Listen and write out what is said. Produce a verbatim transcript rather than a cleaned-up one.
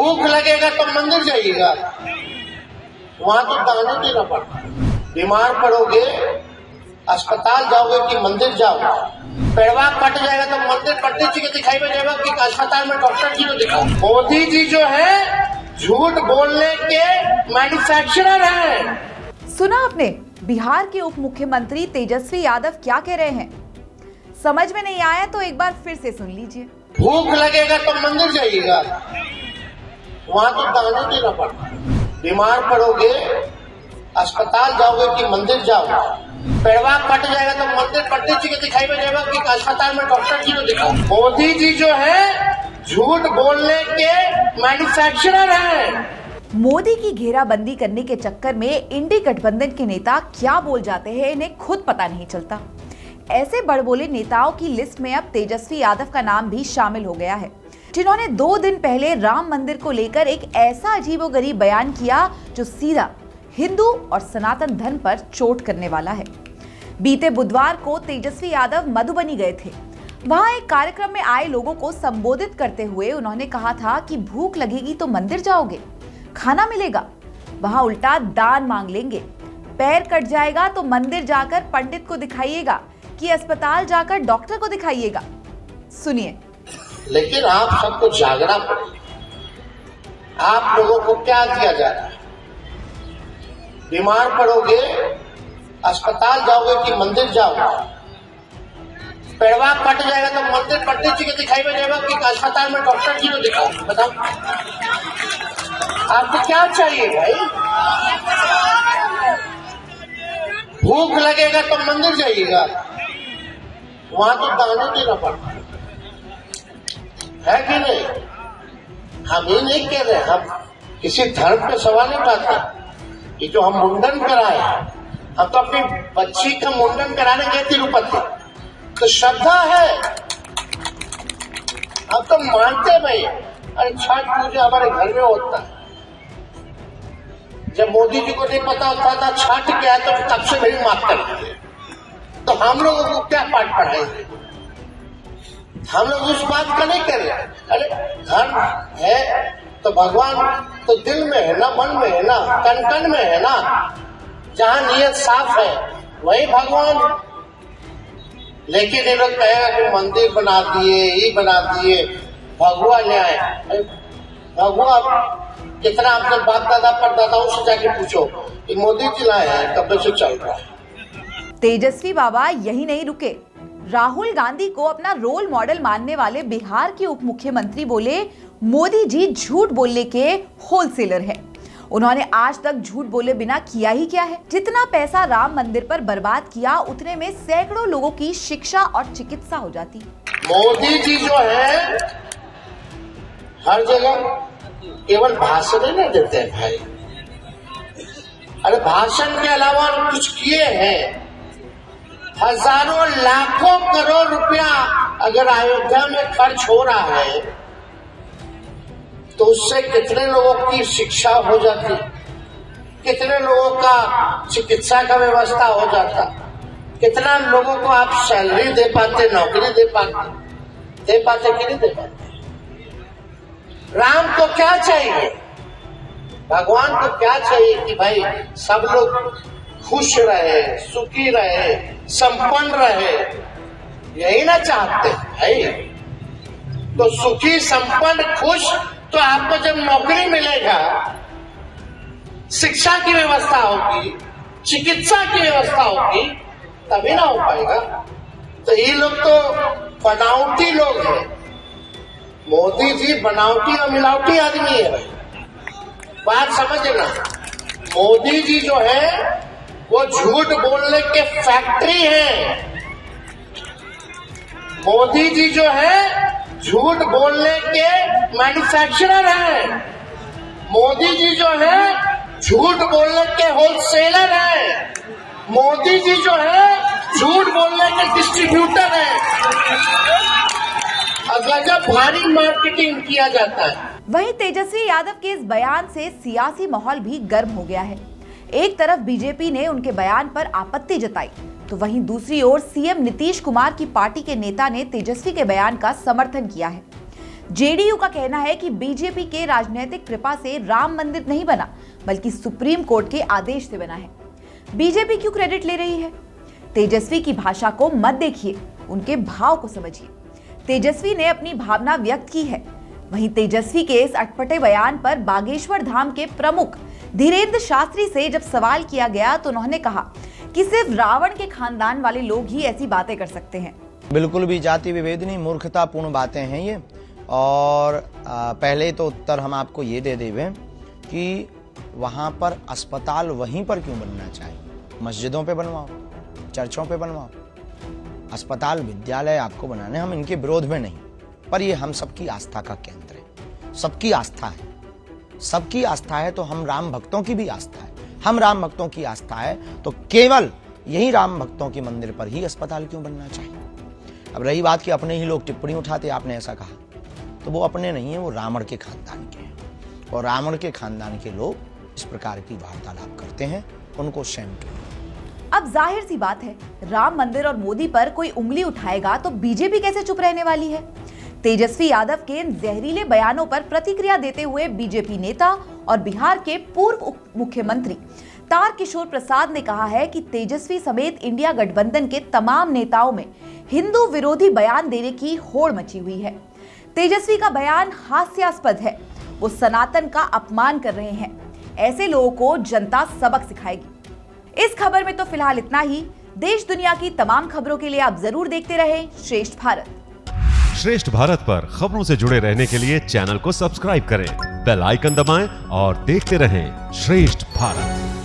भूख लगेगा तो मंदिर जाइएगा, वहां तो दाने देना पड़ता है। बीमार पड़ोगे अस्पताल जाओगे कि मंदिर जाओगे, पेड़वा कट जाएगा तो मंदिर पट्टी जी के दिखाई में जाएगा कि अस्पताल में डॉक्टर जी को दिखाओ। मोदी जी जो है झूठ बोलने के मैन्युफैक्चरर हैं। सुना आपने बिहार के उप मुख्यमंत्री तेजस्वी यादव क्या कह रहे हैं? समझ में नहीं आया तो एक बार फिर से सुन लीजिए। भूख लगेगा तो मंदिर जाइएगा, वहां तो दाने देना पड़ता है। बीमार पड़ोगे अस्पताल जाओगे कि मंदिर जाओगे, पेड़वा कट जाएगा तो मंदिर पट्टी जी के दिखाई में जाएगा कि अस्पताल में डॉक्टर जी को दिखाओ। मोदी जी जो है झूठ बोलने के मैन्युफैक्चरर हैं। मोदी की घेराबंदी करने के चक्कर में इंडी गठबंधन के नेता क्या बोल जाते हैं इन्हें खुद पता नहीं चलता। ऐसे बड़बोले नेताओं की लिस्ट में अब तेजस्वी यादव का नाम भी शामिल हो गया है, जिन्होंने दो दिन पहले राम मंदिर को लेकर एक ऐसा अजीबोगरीब बयान किया जो सीधा हिंदू और सनातन धर्म पर चोट करने वाला है। बीते बुधवार को तेजस्वी यादव मधुबनी गए थे। वहां एक कार्यक्रम में आए लोगों को संबोधित करते हुए उन्होंने कहा था कि भूख लगेगी तो मंदिर जाओगे, खाना मिलेगा, वहां उल्टा दान मांग लेंगे, पैर कट जाएगा तो मंदिर जाकर पंडित को दिखाइएगा कि अस्पताल जाकर डॉक्टर को दिखाइएगा। सुनिए। लेकिन आप सबको जागना पड़ेगा। आप लोगों को क्या दिया जा रहा है? बीमार पड़ोगे अस्पताल जाओगे कि मंदिर जाओगे, पेड़वा कट जाएगा तो मंदिर पट्टी जी के दिखाई में जाएगा कि अस्पताल में डॉक्टर जी को दिखाओ। बताओ आपको क्या चाहिए भाई? भूख लगेगा तो मंदिर जाइएगा, वहां तो दाने देना पड़ता है, है कि नहीं? हम ये नहीं कह रहे, हम किसी धर्म पे सवाल नहीं उठाते। ये जो हम मुंडन कराए, हम तो अपनी बच्ची का मुंडन कराने गए तिरुपति, तो श्रद्धा है, हम तो मानते भाई। अरे छठ पूजा हमारे घर में होता है। जब मोदी जी को नहीं पता होता था छठ क्या है तो तब से नहीं मानते थे, तो हम लोगों को क्या पाठ पढ़ाएंगे? हम लोग उस बात का नहीं कर रहे। अरे धर्म है तो भगवान तो दिल में है ना, मन में है ना, कन कन में है ना। जहां नियत साफ है वही भगवान है। लेकिन ये लोग कहेगा कि मंदिर बना दिए, ये बना दिए, भगवा ले आए। भगवा कितना आपने बाप दादा परदादाओं से जाके पूछो कि मोदी जी लाए हैं कब से चल रहा है। तेजस्वी बाबा यही नहीं रुके। राहुल गांधी को अपना रोल मॉडल मानने वाले बिहार के उप मुख्यमंत्री बोले मोदी जी झूठ बोलने के होलसेलर हैं। उन्होंने आज तक झूठ बोले बिना किया ही क्या है? जितना पैसा राम मंदिर पर बर्बाद किया उतने में सैकड़ों लोगों की शिक्षा और चिकित्सा हो जाती। मोदी जी जो है हर जगह केवल भाषण ही नहीं देते हैं भाई। अरे भाषण के अलावा कुछ किए हैं। हजारों लाखों करोड़ रुपया अगर अयोध्या में खर्च हो रहा है तो उससे कितने लोगों की शिक्षा हो जाती, कितने लोगों का चिकित्सा का व्यवस्था हो जाता, कितना लोगों को आप सैलरी दे पाते, नौकरी दे पाते, दे पाते कि नहीं दे पाते? राम को क्या चाहिए? भगवान को क्या चाहिए कि भाई सब लोग खुश रहे, सुखी रहे, संपन्न रहे, यही ना चाहते भाई। तो सुखी, संपन्न, खुश तो आपको जब नौकरी मिलेगा, शिक्षा की व्यवस्था होगी, चिकित्सा की व्यवस्था होगी, तभी ना हो पाएगा। तो ये लोग तो बनावटी लोग हैं। मोदी जी बनावटी और मिलावटी आदमी है भाई, बात समझना। मोदी जी जो है वो झूठ बोलने के फैक्ट्री है। मोदी जी जो है झूठ बोलने के मैन्युफैक्चरर हैं। मोदी जी जो है झूठ बोलने के होलसेलर हैं। मोदी जी जो है झूठ बोलने के डिस्ट्रीब्यूटर हैं। गजब भारी मार्केटिंग किया जाता है। वहीं तेजस्वी यादव के इस बयान से सियासी माहौल भी गर्म हो गया है। एक तरफ बीजेपी ने उनके बयान पर आपत्ति जताई तो वहीं दूसरी ओर सीएम नीतीश कुमार की पार्टी के नेता ने तेजस्वी के बयान का समर्थन किया है। जेडीयू का कहना है कि बीजेपी के राजनीतिक कृपा से राम मंदिर नहीं बना, बल्कि सुप्रीम कोर्ट के आदेश से बना है। बीजेपी क्यों क्रेडिट ले रही है? तेजस्वी की भाषा को मत देखिए, उनके भाव को समझिए। तेजस्वी ने अपनी भावना व्यक्त की है। वहीं तेजस्वी के इस अटपटे बयान पर बागेश्वर धाम के प्रमुख धीरेन्द्र शास्त्री से जब सवाल किया गया तो उन्होंने कहा कि सिर्फ रावण के खानदान वाले लोग ही ऐसी बातें कर सकते हैं। बिल्कुल भी जाति विभेद नहीं, मूर्खतापूर्ण बातें हैं ये। और आ, पहले तो उत्तर हम आपको ये दे देवे कि वहां पर अस्पताल वहीं पर क्यों बनना चाहिए? मस्जिदों पे बनवाओ, चर्चों पे बनवाओ। अस्पताल विद्यालय आपको बनाने, हम इनके विरोध में नहीं, पर ये हम सबकी आस्था का केंद्र है। सबकी आस्था है, सबकी आस्था है तो हम राम भक्तों की भी आस्था है। हम राम भक्तों की आस्था है तो केवल यही राम भक्तों के मंदिर पर ही अस्पताल क्यों बनना चाहिए? अब रही बात कि अपने ही लोग टिप्पणी उठाते, आपने ऐसा कहा, तो वो अपने नहीं है, वो रावण के खानदान के हैं। और रावण के खानदान के लोग इस प्रकार की वार्तालाप करते हैं, उनको शेम करें। अब जाहिर सी बात है, राम मंदिर और मोदी पर कोई उंगली उठाएगा तो बीजेपी कैसे चुप रहने वाली है? तेजस्वी यादव के इन जहरीले बयानों पर प्रतिक्रिया देते हुए बीजेपी नेता और बिहार के पूर्व मुख्यमंत्री तारकिशोर प्रसाद ने कहा है कि तेजस्वी समेत इंडिया गठबंधन के तमाम नेताओं में हिंदू विरोधी बयान देने की होड़ मची हुई है। तेजस्वी का बयान हास्यास्पद है, वो सनातन का अपमान कर रहे हैं। ऐसे लोगों को जनता सबक सिखाएगी। इस खबर में तो फिलहाल इतना ही। देश दुनिया की तमाम खबरों के लिए आप जरूर देखते रहें श्रेष्ठ भारत। श्रेष्ठ भारत पर खबरों से जुड़े रहने के लिए चैनल को सब्सक्राइब करें, बेल आइकन दबाएं और देखते रहें श्रेष्ठ भारत।